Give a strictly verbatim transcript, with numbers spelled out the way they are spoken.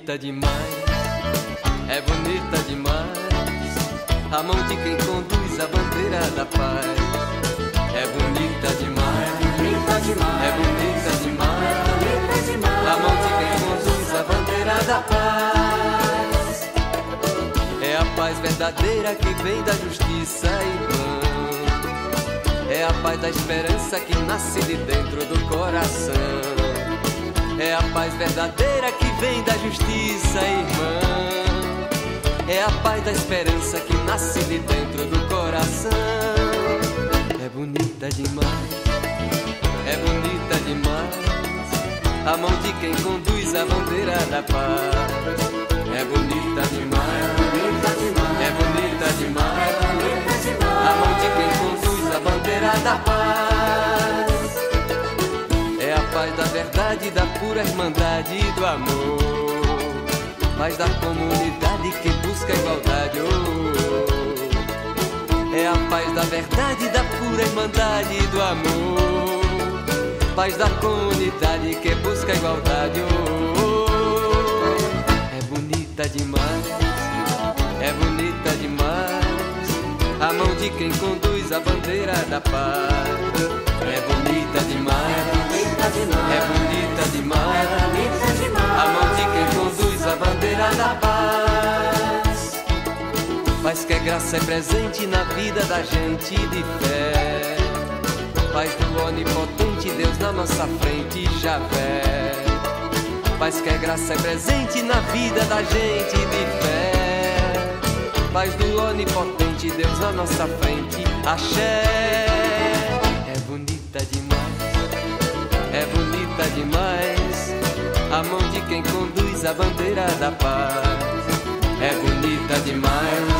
bonita demais, é bonita demais, a mão de quem conduz a bandeira da paz. É bonita demais, bonita demais, é bonita demais, bonita demais, a mão de quem conduz a bandeira da paz. É a paz verdadeira que vem da justiça, irmão. É a paz da esperança que nasce de dentro do coração. É a paz verdadeira que vem da justiça, irmão. É a paz da esperança que nasce de dentro do coração. É bonita demais, é bonita demais, a mão de quem conduz a bandeira da paz. É bonita demais, bonita demais, é bonita demais, bonita demais, a mão de quem conduz a bandeira da paz. É a paz da verdade, da pura irmandade e do amor, paz da comunidade que busca a igualdade. Oh. É a paz da verdade, da pura irmandade e do amor, paz da comunidade que busca a igualdade. Oh. É bonita demais, é bonita demais, a mão de quem conduz a bandeira da paz. É bonita demais, bonita demais, é bonita demais, bonita demais, a mão de quem conduz a bandeira da paz. Paz que é graça é presente na vida da gente de fé, paz do onipotente Deus na nossa frente, Javé. Paz que é graça é presente na vida da gente de fé, paz do onipotente Deus na nossa frente, Axé. É bonita demais, é bonita demais, a mão de quem conduz a bandeira da paz. É bonita demais,